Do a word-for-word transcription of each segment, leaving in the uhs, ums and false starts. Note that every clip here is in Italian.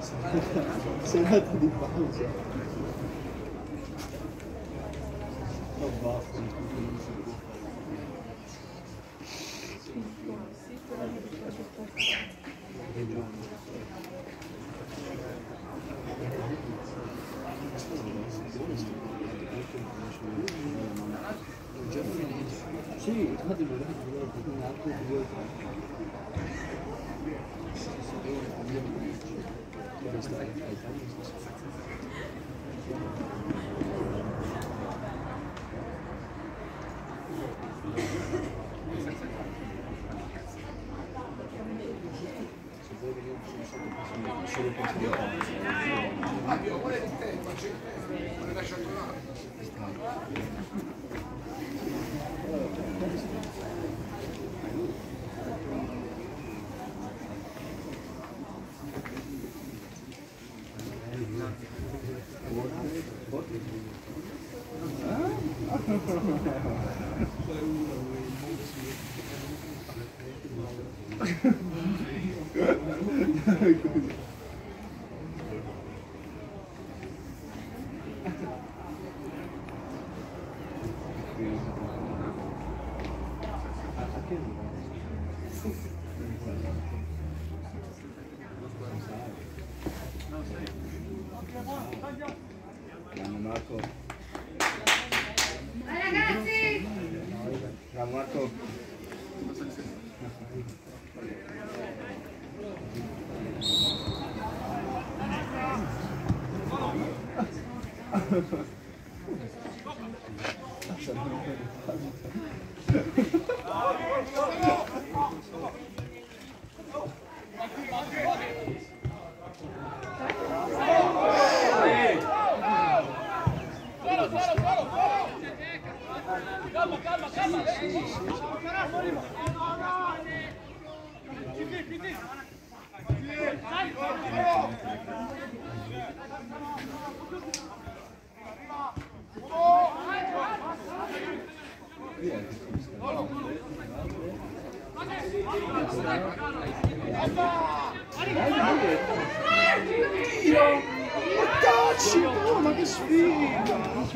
Serata di pausa. Oh, basta, non si può già finito. Sì, infatti non è un altro due dove stai? Marco. Ragazzi! Bravo Marco. Calma, calma, calma! Oh, ma che sfiga!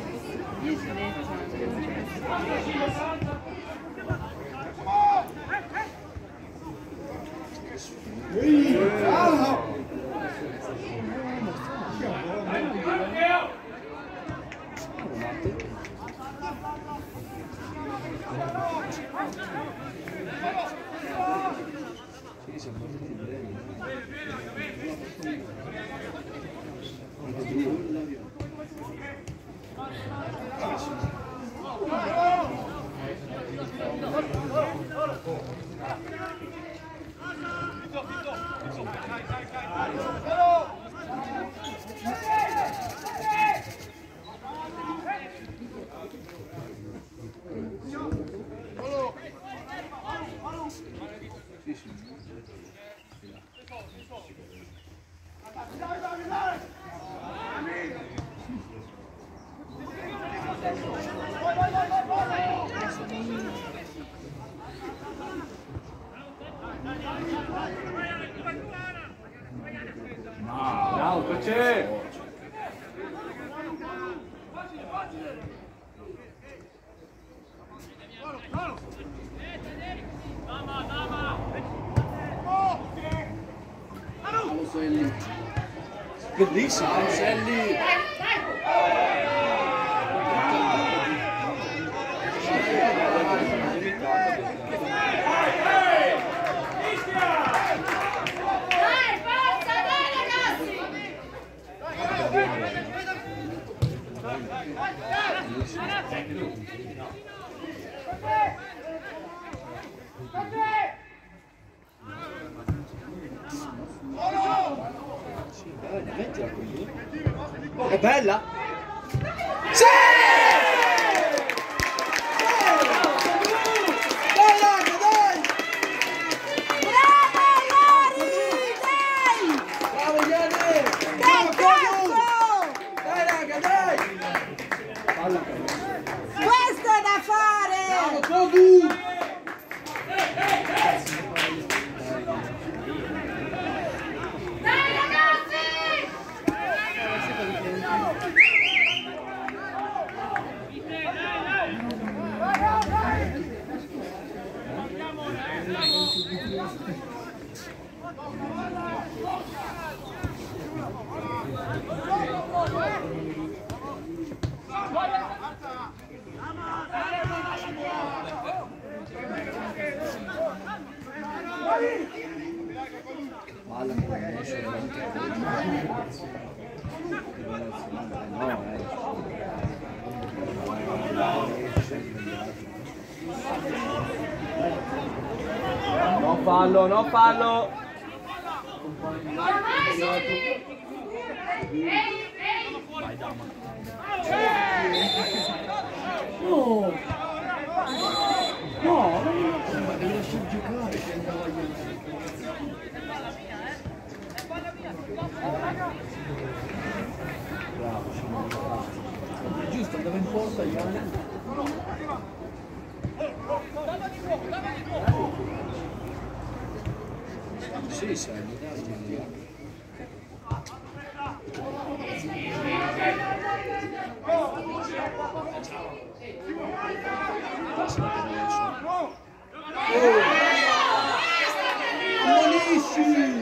Ehi, ah! Bravo, c'è! Bellissimo, Selli! È bella? Sì! Dai raga, dai! Bravo Iori! Dai! Bravo Iori! Dai, cazzo! Dai raga, dai! Questo è da fare! Bravo Kogu! Dai ragazzi! Palla che non esce veramente no, eh. Non fallo, non fallo! No! No! Ma devi lasciare giocare che andava bravo, giusto, andava in porta Iane. Sì, sai, dai. Ammonisci!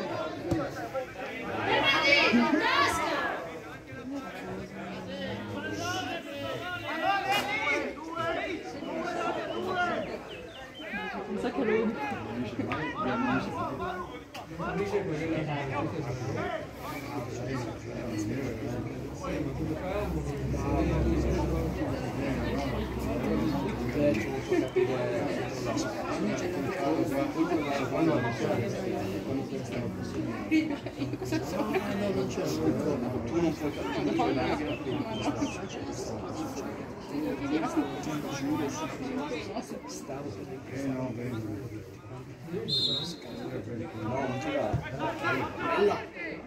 Mi sa che lui... Cosa sono? No, non c'è ascolto, tu non puoi funzionare stavo per no, non ce l'ha. Bella.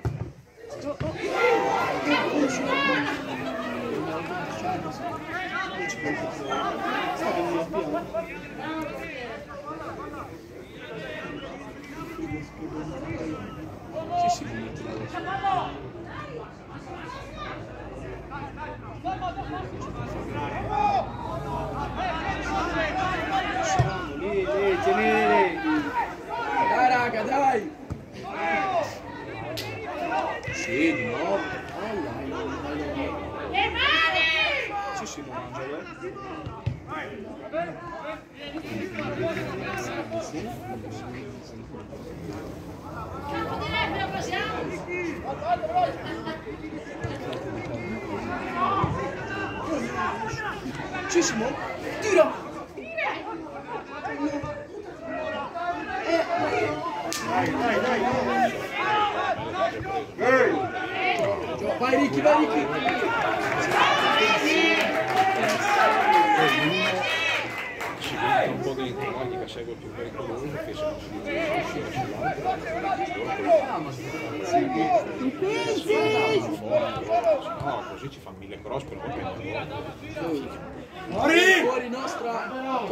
Sì, sì, mi metti la lì, lì, tenere. Dai raga, dai. Sì, di nuovo. Le mani! Sì, sì, lo mangia. Campo di Lepre, passiamo! Cissimo, tira! Dai, dai, dai! Vai Ricky, vai Ricky! Ci entra un po' dentro, no? Che segue più pericoloso che se non si riesce a no, così ci fa mille cross per poi prendere Fuori! Fuori nostra!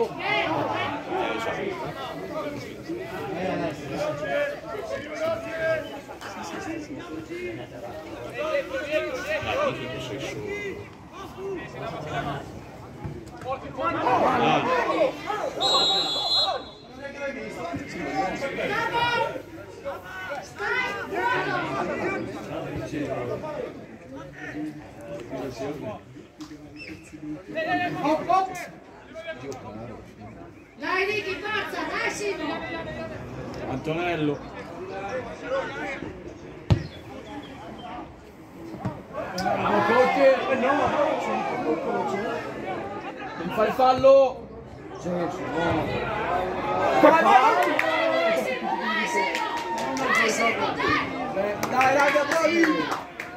sei solo. Dai Ricky, forza, dai Simo! Antonello. Bravo coach! Eh no, coach! Non fai fallo! Sì, sì, no! Dai raga, bravi!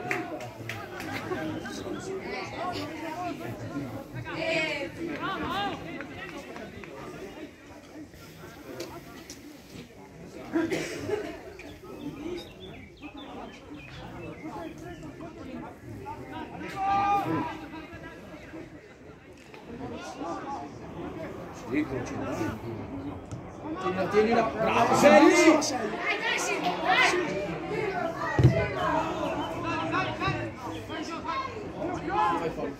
Sì, coach, tienila, tienila! Bravo, sei lì! Dai, dai Simo, dai! Fai fallo.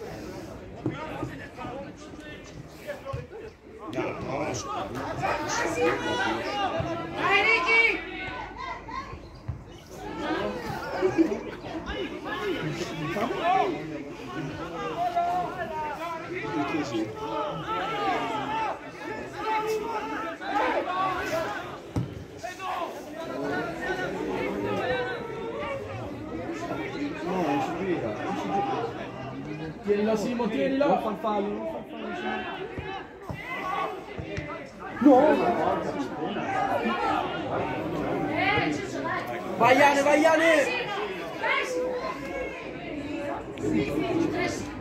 No, no, Dai Ricky! Perché sì? No, non si gira, non si gira. Tienilo Simo, tienilo! Non fa fallo, non fa Eh, Ciccio, dai. Vai Iane, vai Iane! Dai, Simo. Dai, Simo.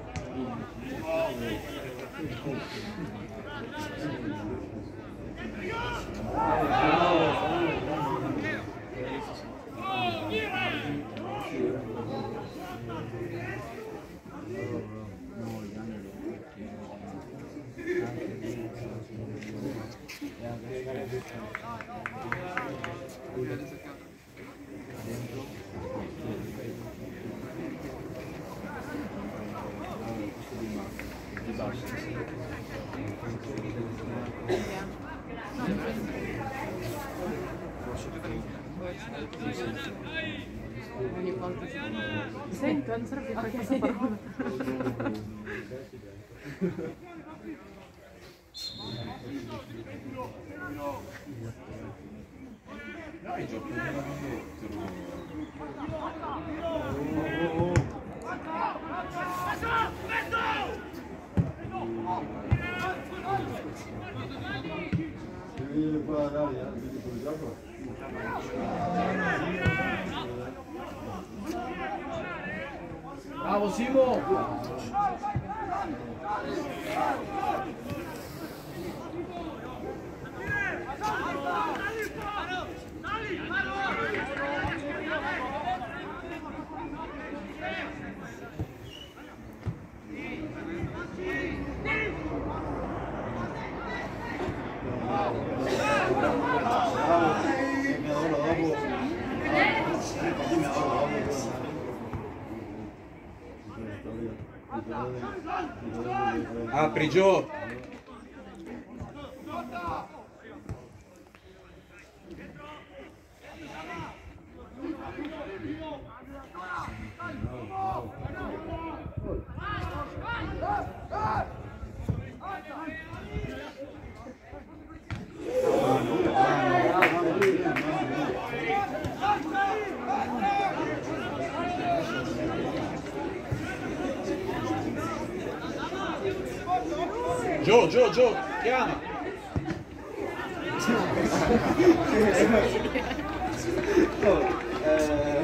Sento, non serve per questa parola. Dai, gioco Devi venire qua ad aria, vedi quel gioco? Bravo Simo! Apri Gio! Gio, Gio, Gio, chiama! Oh, eh...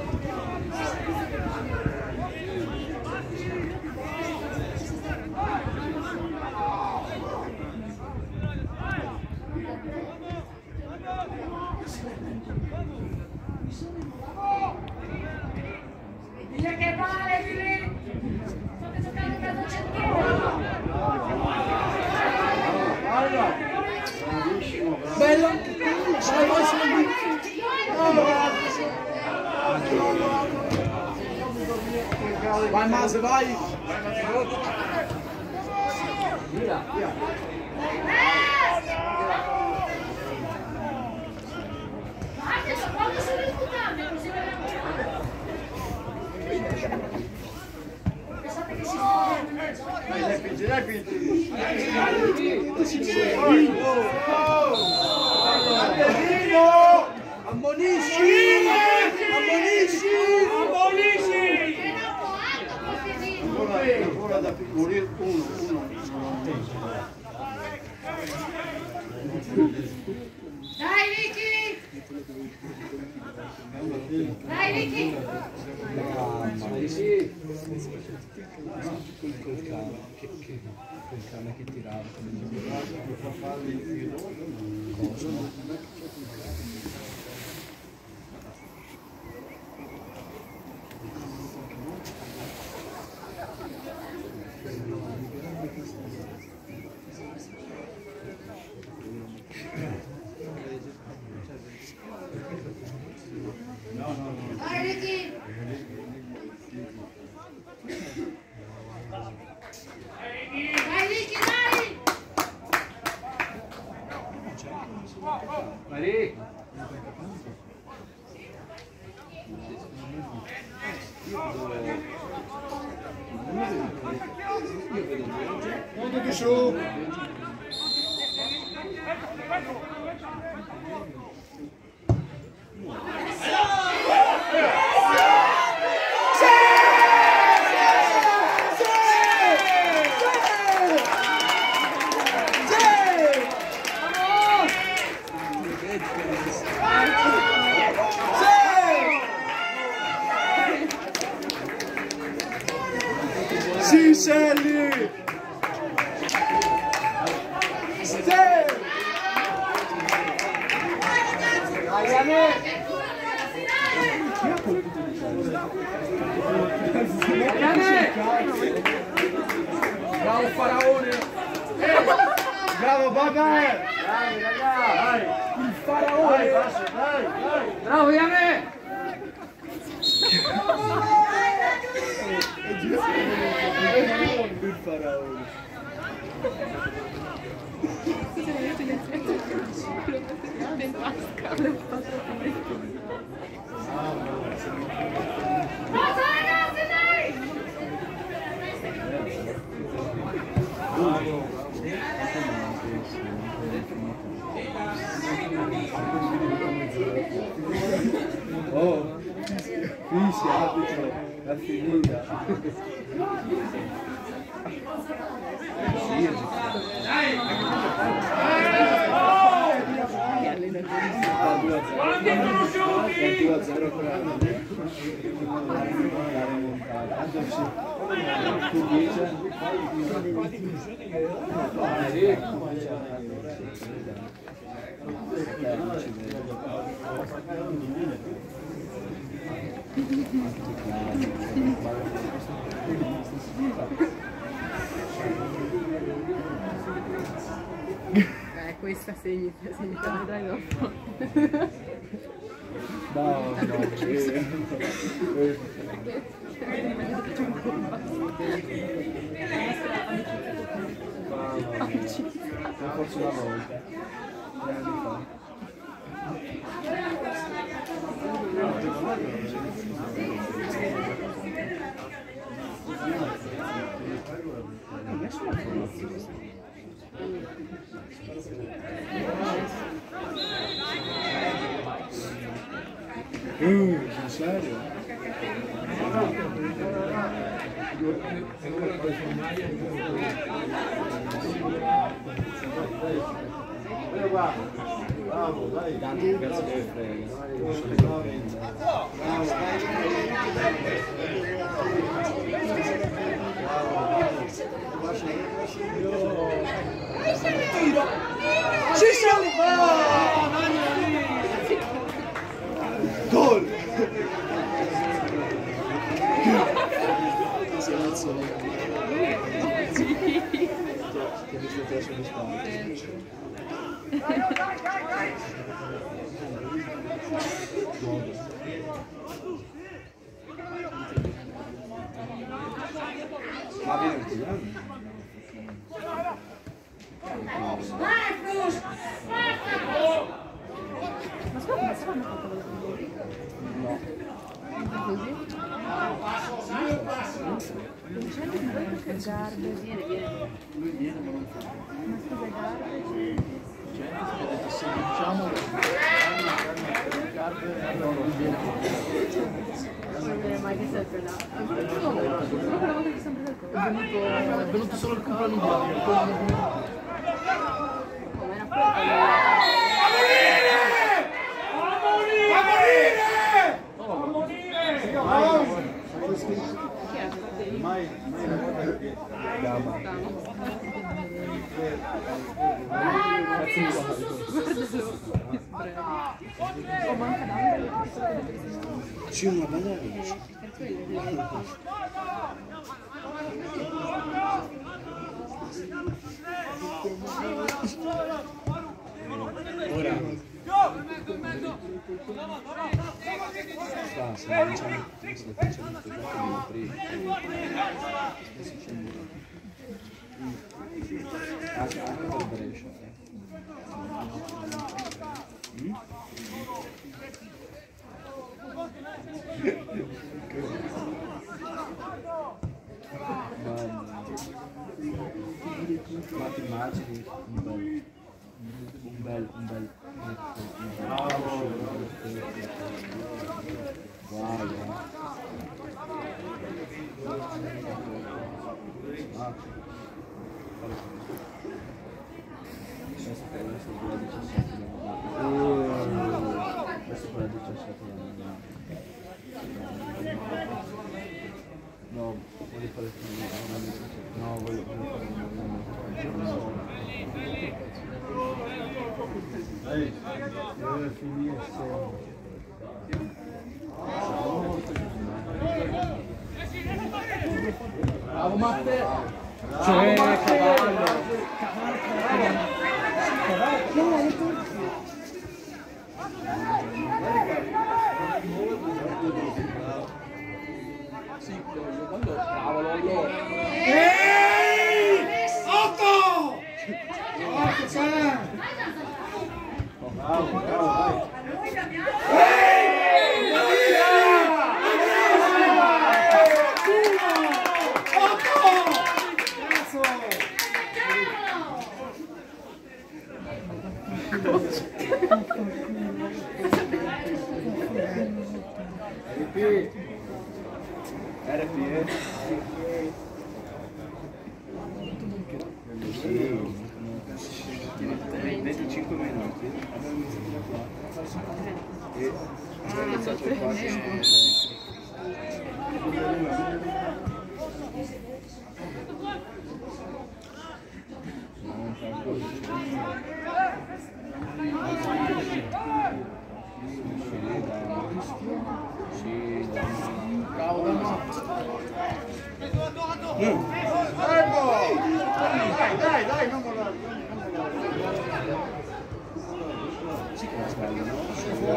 Dice che vale, Fili! State giocando per non centino! Bravissimo, bravo. Bella! Vai, vai Simo! Vai Mase, vai! Via, via! Anche se quando sono disputate, così vediamo. Pensate che si sfoglia in mezzo? Dai, dai, Pinti, dai, Pinti. Ammonisci! Ammonisci! Ammonisci! Che non può altro, Porfesino! Ancora, ancora da morire uno, uno. Dai, Vicky! Dai, Vicky! Sì, sì. Col cane, che, che, quel cane che tirava. Dai, Vicky! Dai, Vicky, dai! Mari! Io su! Sì, Shelly! Sì! Bravo Faraone! Bravo, Bagher! Dai, raga! Dai! Il Faraone! Dai, dai, dai! Bravo, Yame! Il faraone. Forza ragazzi, dai! Oh, fissi, arbitro, è finita. due a zero per la remontata. Tanto tu Eh, questa segni, segni, vedrai dopo. no, no, eh. Forse una volta, tre anni fa. Uh, sul serio? Bravo, dai! Tanti cazzo che Ci siamo! Gol! Che mi sto preso di spalle. Ma venuti, eh? Marcus! Ma scusa, ma se l'hanno fatto No. così? Non c'è che Garbe. Viene, viene. Ma scusa, Garbe. Se diciamo Non viene mai che serve là. Quella volta che sempre del È venuto, è venuto solo il compleanno di come era quella? Chi è? mai Gama. Oh, manca d'amore. C'è una bella luce. Per quello. Ora sta, se non c'è se non c'è il prima. Ah, c'è anche per Brescia. Mm? Mamma. Questo per la diciassette no, voglio fare il no, voglio fare il deve finirsi. Bravo Matteo! C'è cavallo! Sì, quando bravo Lollo! Ehi! Otto! Otto c'è! Bravo, bravo, vai! R P venticinque minuti e ho iniziato il quarto. Bravo Dama! Dai, dai, dai, non mollare. Sì che è bello, no?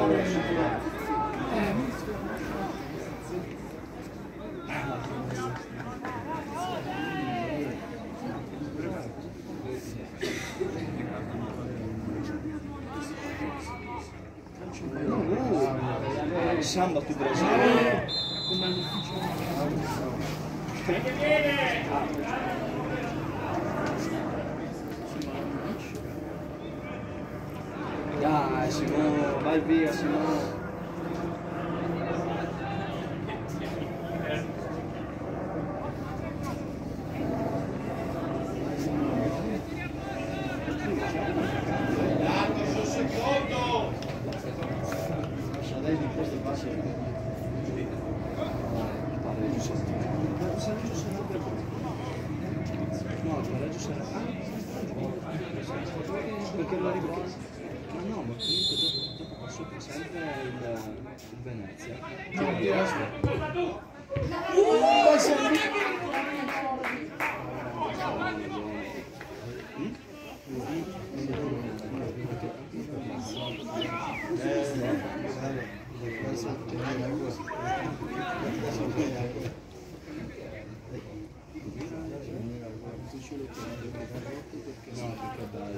Uh, samba più brasile. Dai Simone, vai via Simone. Perché lo arrivo? Ma no, ma comunque dopo, dopo passo sempre il, il Venezia. No, perché dai.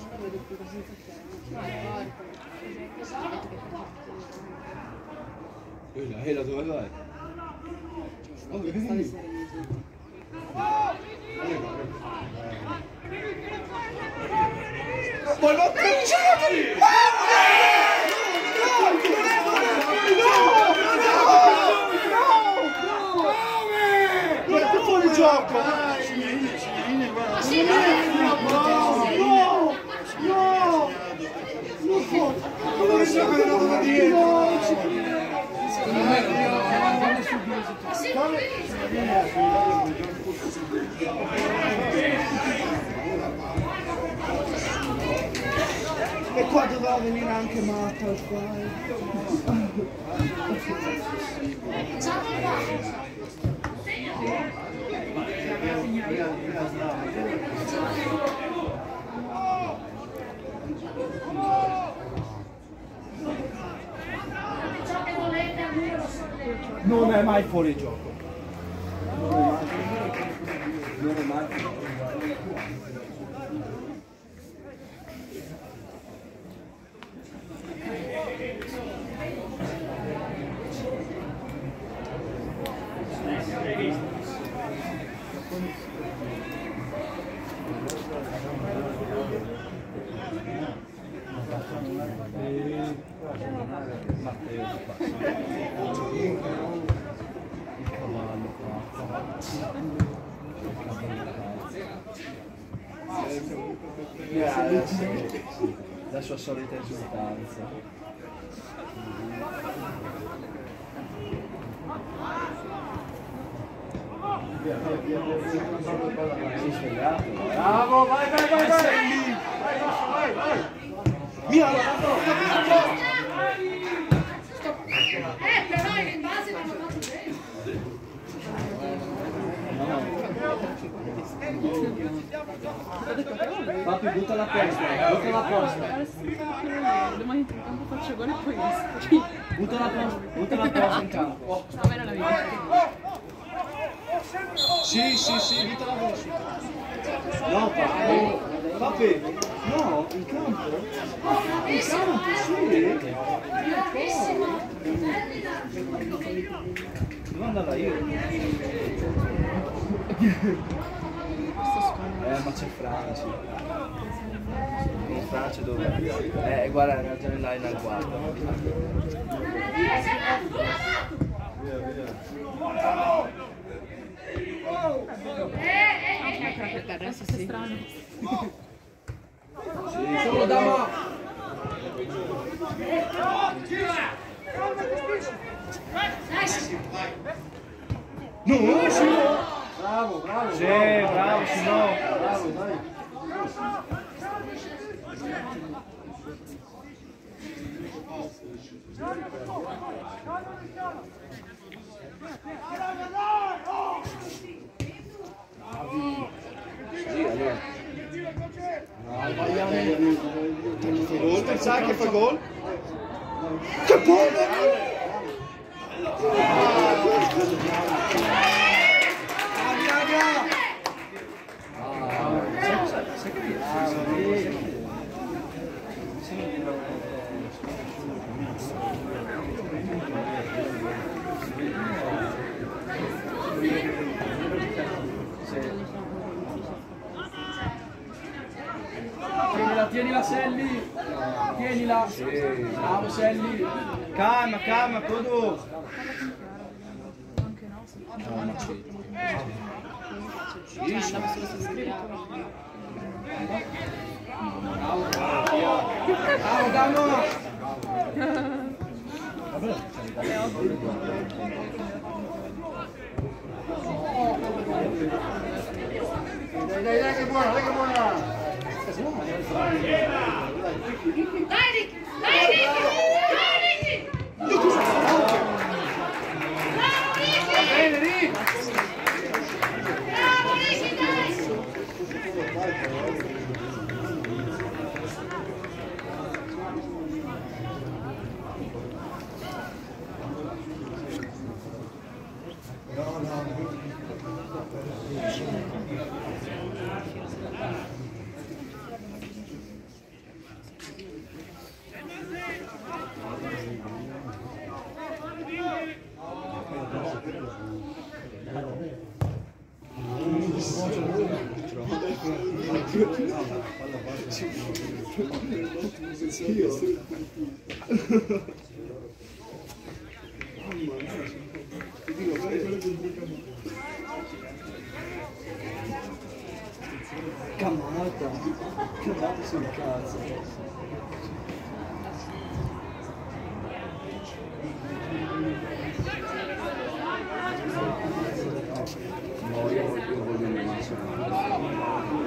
Ehi, Ela, dove vai? Oh, vieni. Ma non cacciateli! Guarda, fuori gioco! Dai, Cine, guarda! Come si chiama la dietro? Secondo me non vanno subito. E qua doveva venire anche Matta al quale. Non è mai fuori gioco. Non è mai fuori gioco. Matteo sì, la sua solita esultanza. Si è svegliato. Bravo, vai, vai, vai, vai! Vai, vai, vai! Via! Eh, però in base non ho fatto bene. Papi, butta la posta, butta la posta. Domani in campo faccio gol e poi schifo. Butta la posta, butta la posta in campo. Sta bene la vita. Sì, sì, sì, butta la posta. No, papi. Papi, no, in campo. In campo, sì. Bravissimo. Devo andare io. Eh, ma c'è Francia. In Francia dove? Eh, guarda, hai ragione là in agguato. Adesso è strano. Solo da ma. No, sì. Bravo, bravo! Sì, bravo, sì, no. Bravo, dai! Gol, pensare che fa gol? Che buono! Tienila, tienila Selli! Tienila! Bravo Selli! Calma, calma, Codu! Anche no, sì. Cioè, andava solo se scriveva. Bravo Dano! Dai, dai, dai, che buona, dai, che buona! Dai Ricky! Dai Ricky! Dai Ricky! Bravo Ricky! Bene, lì! Bravo Ricky, dai! Camata! Camata sul cazzo! No, io, io voglio il massimo.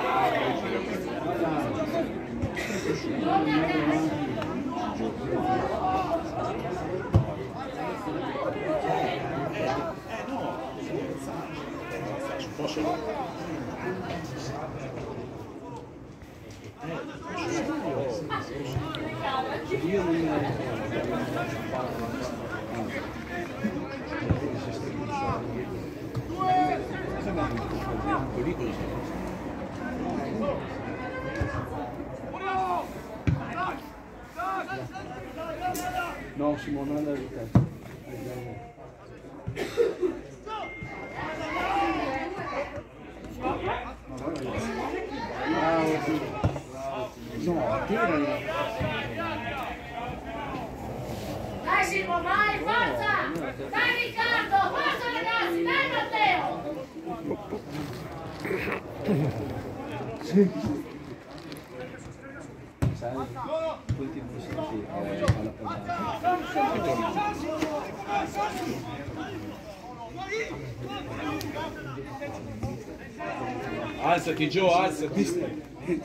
Io non no, Simone, non andare di te. No, a te Dai Simo, vai, forza! Dai Riccardo, forza ragazzi, dai Matteo! Sì. Alzati Gio, alzati.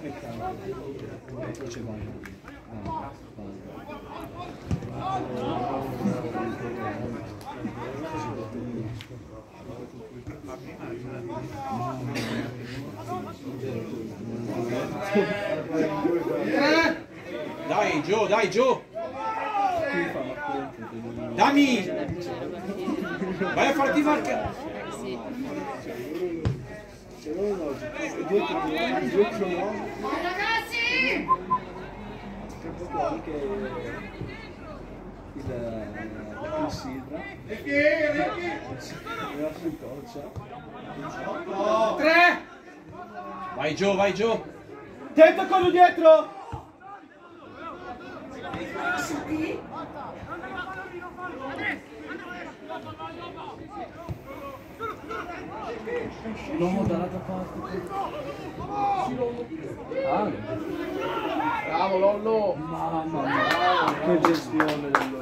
Dai Gio, dai Gio. Dammi. Vai a farti marca. Ragazzi! C'è un po' anche il la clessidra. Aveva sul torcia. Tre! Vai Gio, vai Gio. Tenta quello dietro! L'uomo dall'altra parte. Ah. Bravo Lollo! Mamma mia, che gestione del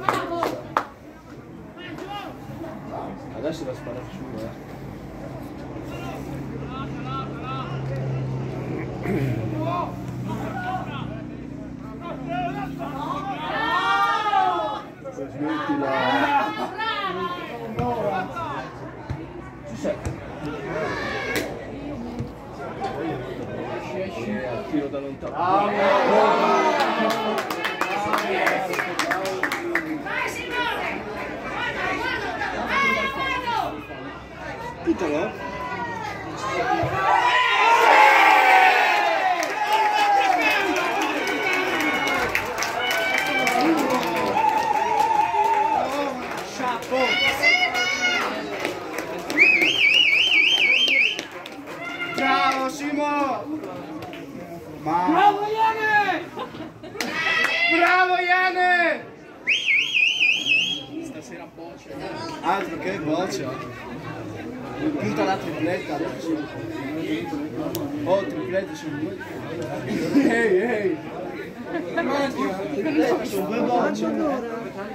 adesso la spara su, eh. Smettila. Ci sei. Tiro da lontano. Vai Simone! Guarda, guarda! Vai, guarda! Pitalo. Bravo Simo! Ma... Bravo Iane! Bravo Iane! Stasera boccia. Altro che boccia. Tutta la tripletta adesso. Oh, triplette sono due. Ehi, ehi! Sono due bocce.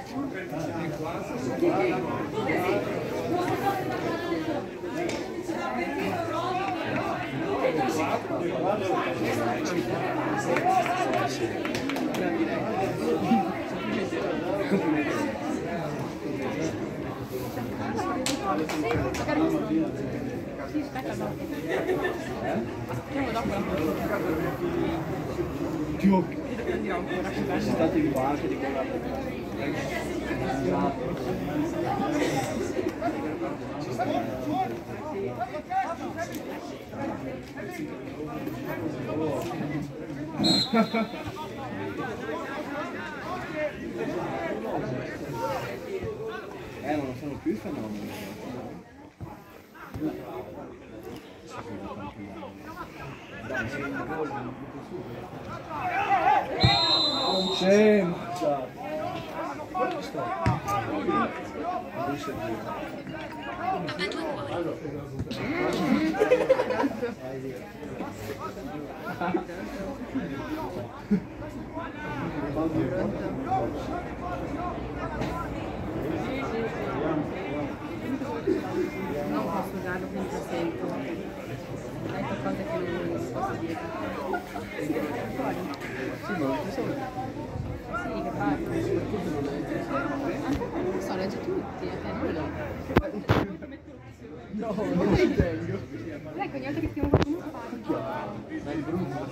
Più stati qua anche di quella. Eh, ma non sono più i fenomeni. C'è mangiato. Quanto sta? Non posso darlo senza sento. È qualcosa che non posso dire. Sì, ma non so. Sì, che parlo. Non so, leggi tutti, a te non lo. No, non ci tengo. Ecco, ogni volta che scrivo qualcuno parlo. Ma il brutto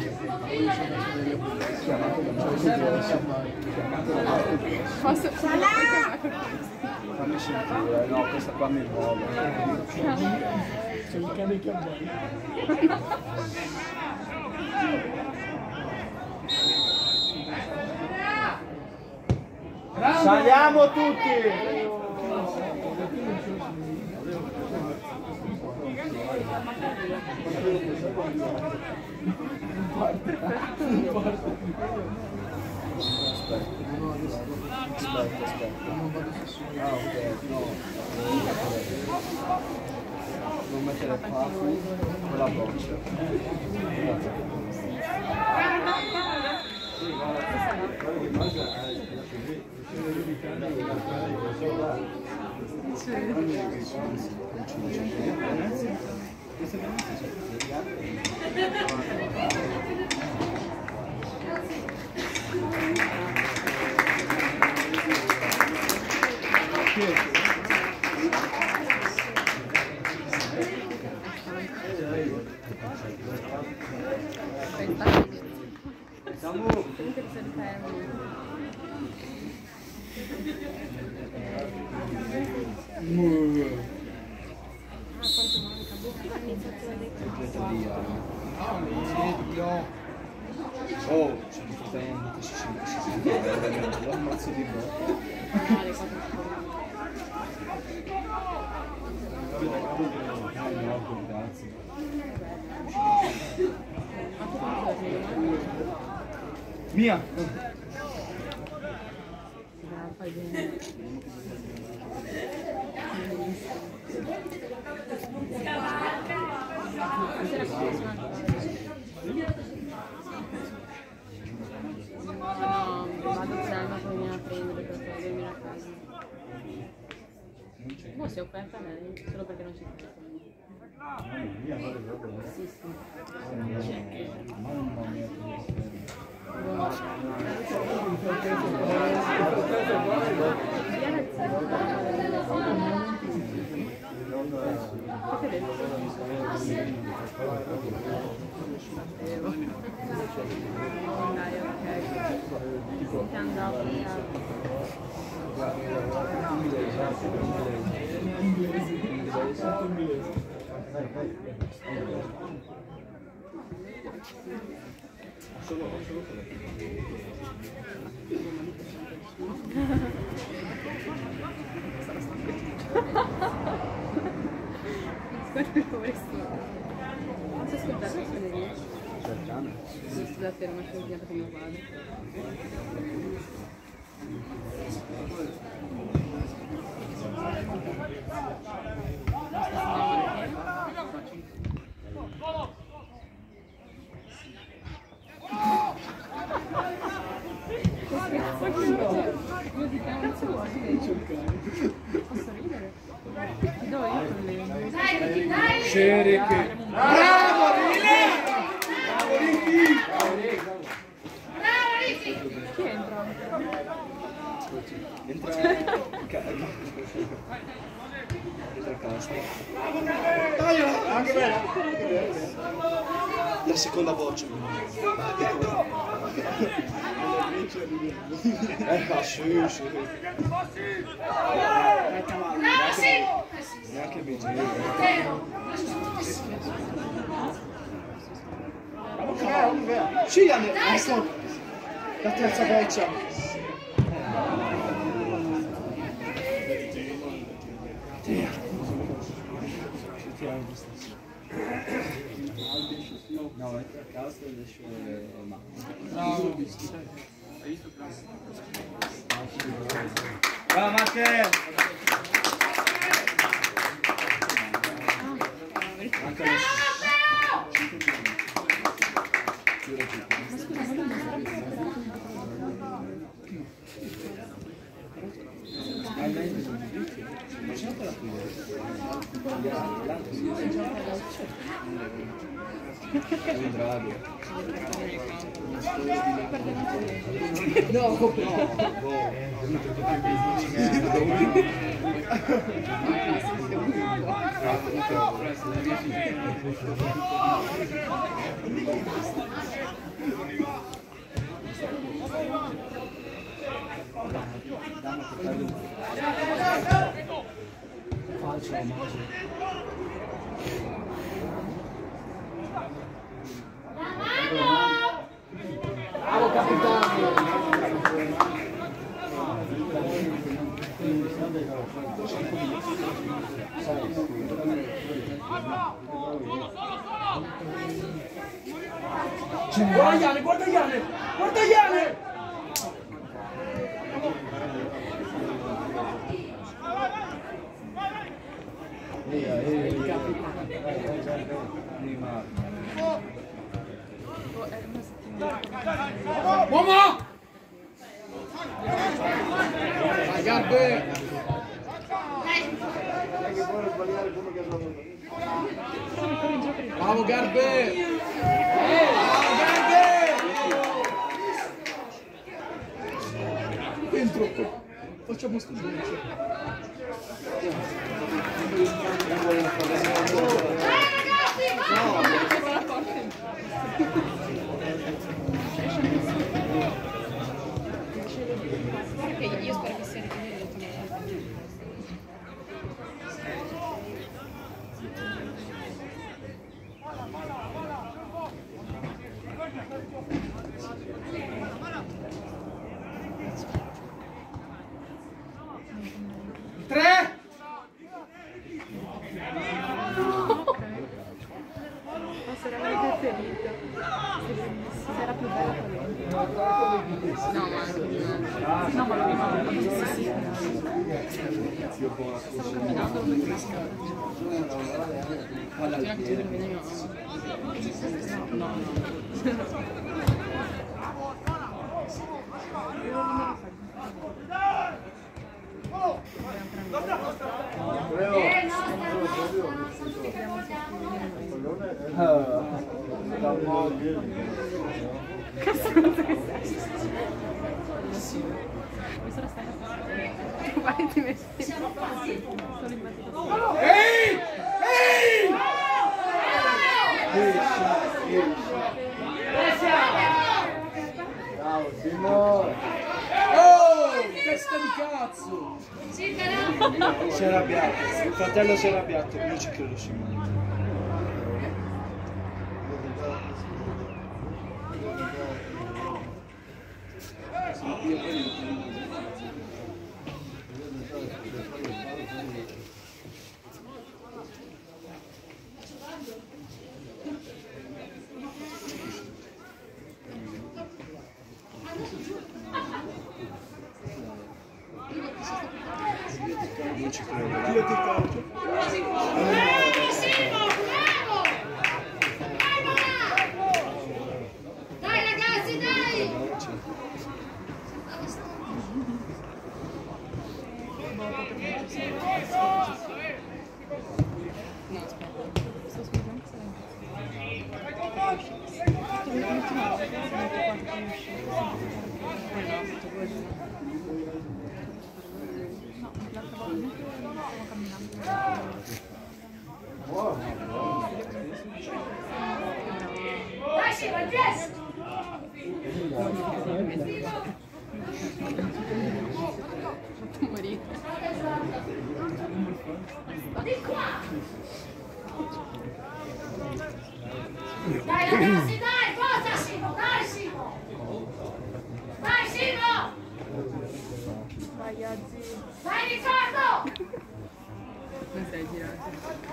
chiamato da Posso chiamare? fammi sentire, no, questa qua mi muove. C'è il cane che abbia. Saliamo tutti! Aspetta, aspetta. Ah, ok, no. Non mettere qua con la boccia. Oh, c'è un fratello che si si lo ammazzo di botto. Mia! No, vado Selma che viene a prendere per poi dormire a casa. No, si è offerta a lei, solo perché non ci crede. Sì, sì. Mamma mia, Dai, ok. Ti andavo a solo solo non si ascolta la canzone di sì, sto ferma, sto inviando con mio padre. Posso ridere? Ti do io problemi. Dai, dai! Cerche. Bravo Rile! Bravo Ricky! Bravo Ricky! Chi entra? Entra entra Castro. Anche bene. La seconda voce. Eh, sì, sì. Bravo sì! Neanche bici. Sì, ecco. La terza boccia. No, entra a casa e esce ma. Bravo. Bravo Matteo! Anche Bravo! No, no, Bravo capitano! Guarda Iane, guarda Iane! Guarda Iane! Via, il capitano. Uomo! Vai Garbe! Dai che vuole sbagliare come che ha sbagliato. Bravo Garbe! Bravo Garbe! Dentro! Facciamo studiare. Perché io spero che sia ripetuto. Tre! Ma sarà la mia preferita. Sarà più bella polenta. No, ma no, ma lo ricordo. Sì, sì. Stavo camminando per questo. No, no. Tu vai ti metti solo in mezzo. Ehi! Ehi! Ciao Simo! Oh! Testa di cazzo! Sì, però. Si è arrabbiato, il fratello si è arrabbiato, io ci credo Simone. Io ci credo. Io ti calcio. Bravissimo, bravo! Dai ragazzi, dai! No, aspetta. Sto aspettando se l'ultima volta siamo quattro conosciuti. Poi no, tutto quello. No, l'altra volta stiamo camminando. Dai, Simo, il piede! Morire. Di qua! Dai ragazzi, dai, forza Simo, dai Simo! Dai Simo! Vai, Azzi. Dai Riccardo! Non sei girato.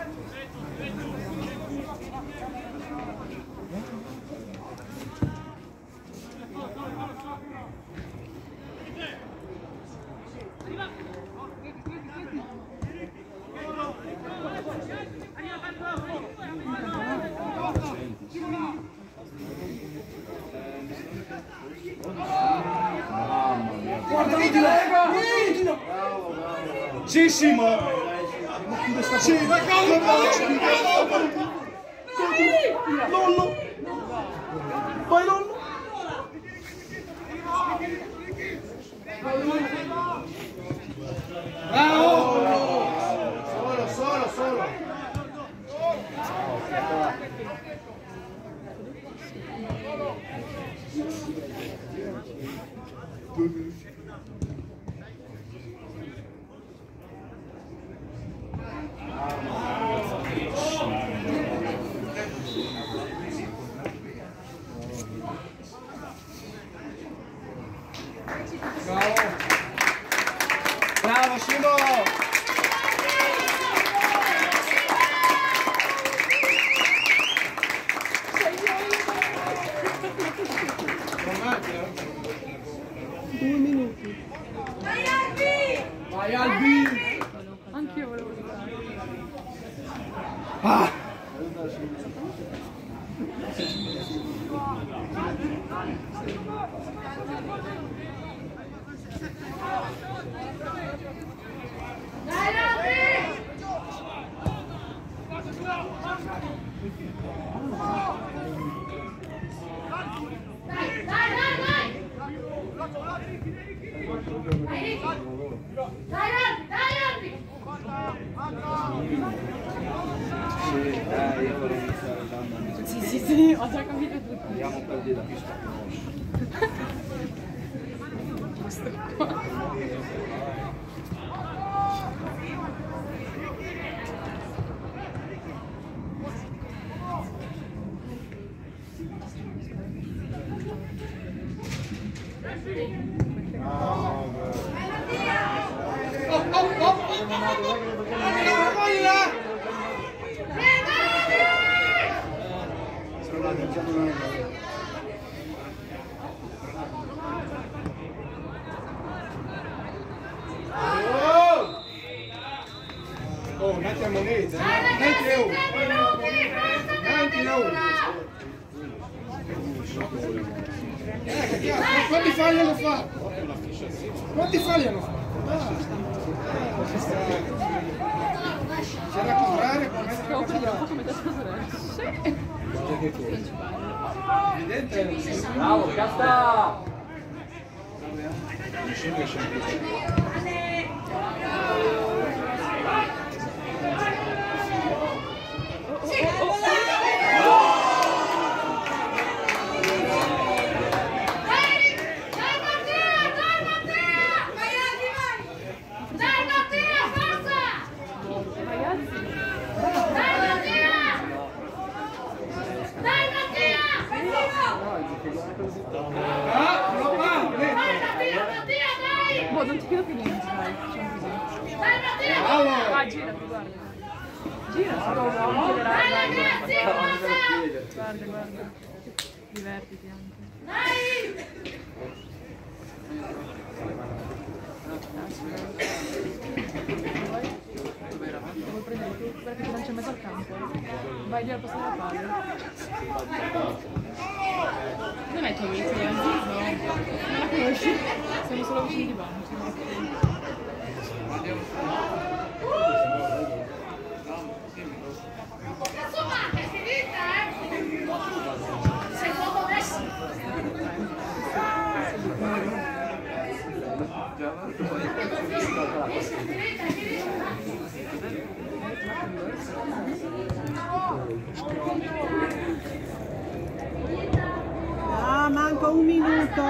Guardalo di lega! Sì, Simo! Sì, Lollo! Vai Lollo! Bravo! Solo, solo, solo! Bravo! Bravo Simo! Due minuti. Dai Albi! Vai Albi! Anch'io volevo giocare. Ah! Dai Albi! Sì, dai, io vorrei iniziare dando. Sì, sì, sì, ho già capito tutto. Andiamo per dire la pista conosce. Questo qua. Oh, metti a moneta, metti euro, metti euro. Eh, che cazzo, quanti falli hanno fatto? Quanti falli hanno fatto? C'è da comprare, può mettere la casa. Come da sorella. Evidente. Bravo, casta! Ah, no, va, Boh, non ti chiedo più niente, dai, facciamo così. allora. Ah, gira, guarda. Gira, si può chiederà. Guarda, guarda. Divertiti anche. Devo prendere tu, perché ti lancia in mezzo al campo. Vai lì al posto della palla. Non è tua amica? No, non la conosci? Siamo solo vicini di banco. Cazzo va, che finita, eh? Sei poco messo. Ah, manca un minuto.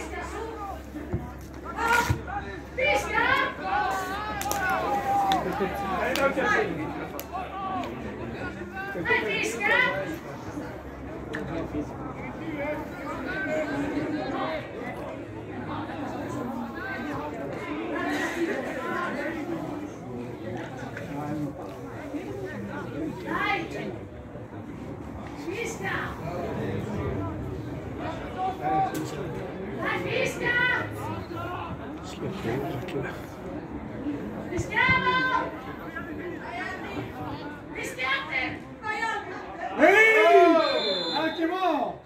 Ehi! Anche mo!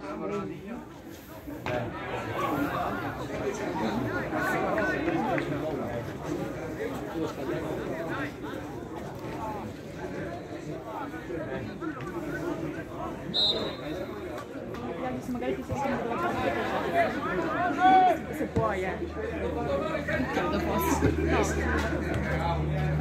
Vediamo se magari ti sei sentito la parte. Se puoi, eh. Credo posso. No.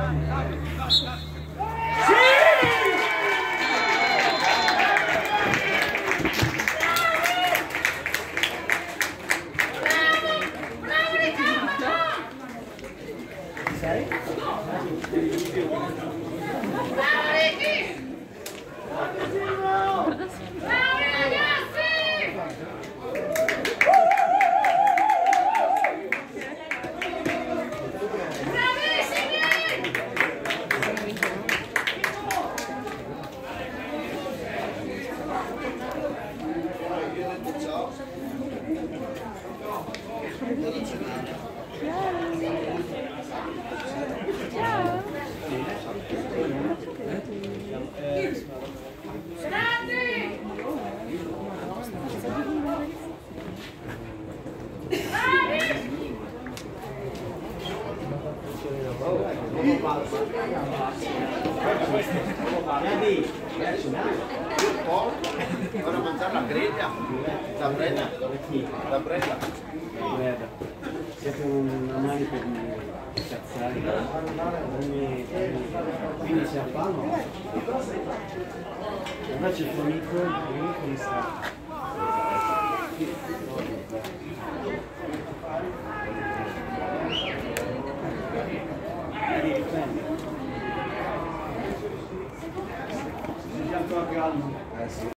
Ora mangiare la griglia, la brella, la brella. Siete una manica di... cazzare, ogni quindi si appalma. Invece il tuo amico, il tuo amico come sta? Devi riprendere. Già tua calma. Eh sì.